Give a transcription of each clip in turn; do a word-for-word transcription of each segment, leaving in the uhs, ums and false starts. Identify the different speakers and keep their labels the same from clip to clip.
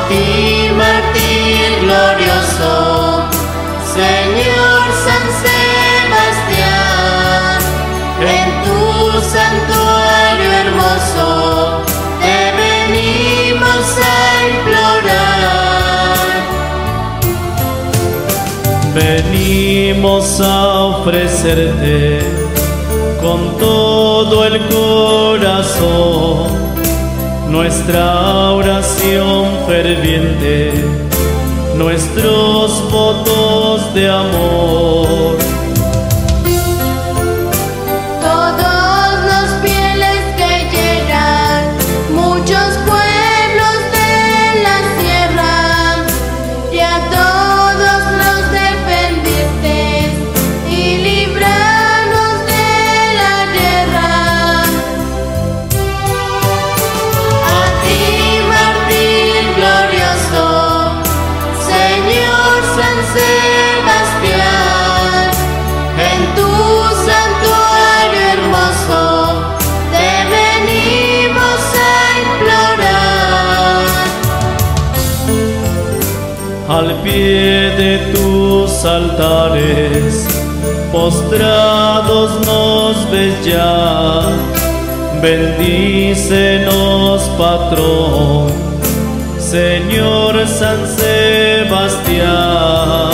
Speaker 1: ti, mártir glorioso, Señor San Sebastián, en tu santuario hermoso te venimos a implorar.
Speaker 2: Venimos a ofrecerte con todo el corazón nuestra oración ferviente, nuestros votos de amor.
Speaker 1: Todos los fieles que llegan, muchos pueblos de la sierra, y a todos los defendiste y libranos de la guerra. A ti, mártir glorioso, Señor San Sebastián, en tu santuario hermoso te venimos a implorar.
Speaker 2: Al pie de tus altares, postrados nos ves ya, bendícenos, patrón, Señor San Sebastián.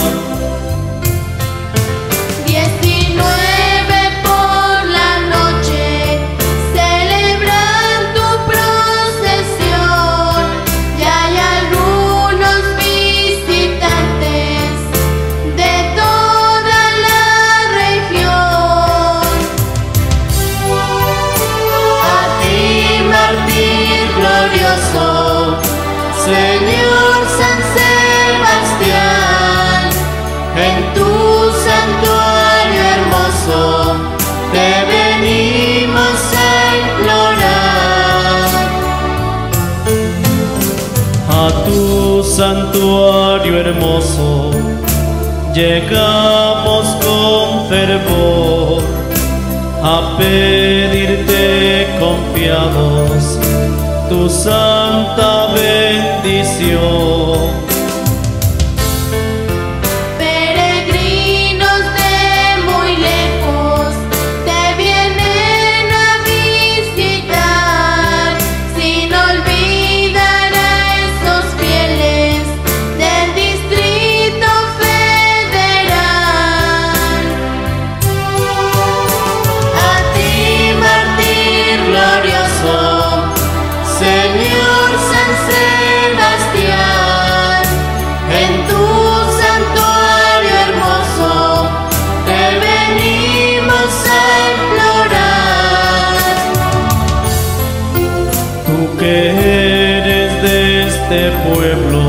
Speaker 1: Diecinueve por la noche celebran tu procesión, y hay algunos visitantes de toda la región. A ti, mártir glorioso, Señor San Sebastián, en tu santuario hermoso te venimos a implorar.
Speaker 2: A tu santuario hermoso llegamos con fervor a pedirte confiados tu santa bendición.
Speaker 1: Peregrinos de muy lejos te vienen a visitar, sin olvidar a esos fieles del Distrito Federal. A ti, mártir glorioso, Señor San Sebastián, en tu santuario hermoso te venimos a implorar.
Speaker 2: Tú que eres de este pueblo,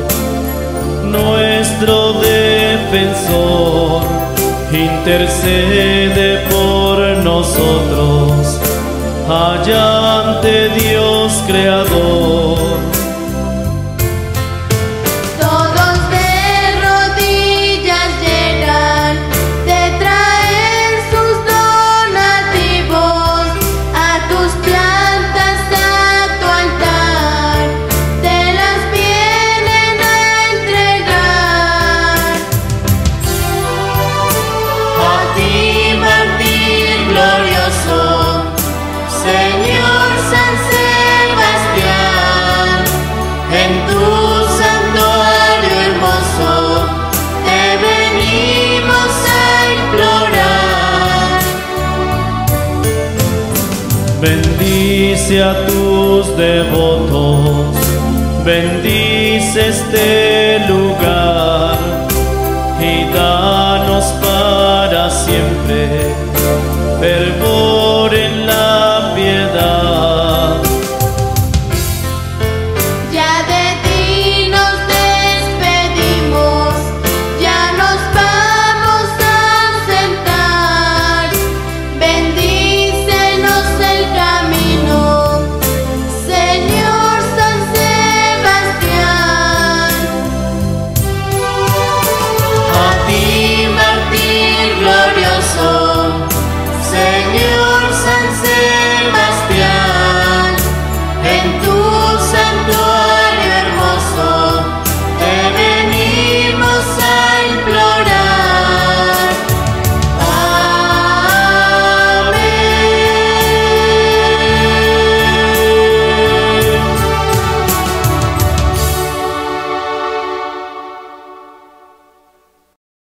Speaker 2: nuestro defensor, intercede por nosotros, allá ante Dios Creador.
Speaker 1: Todos de rodillas llegan, te traen sus donativos, a tus plantas, a tu altar, te las vienen a entregar. A ti, mártir glorioso, Señor San Sebastián, en tu santuario hermoso te venimos a implorar.
Speaker 2: Bendice a tus devotos, bendice este lugar y danos para siempre fervor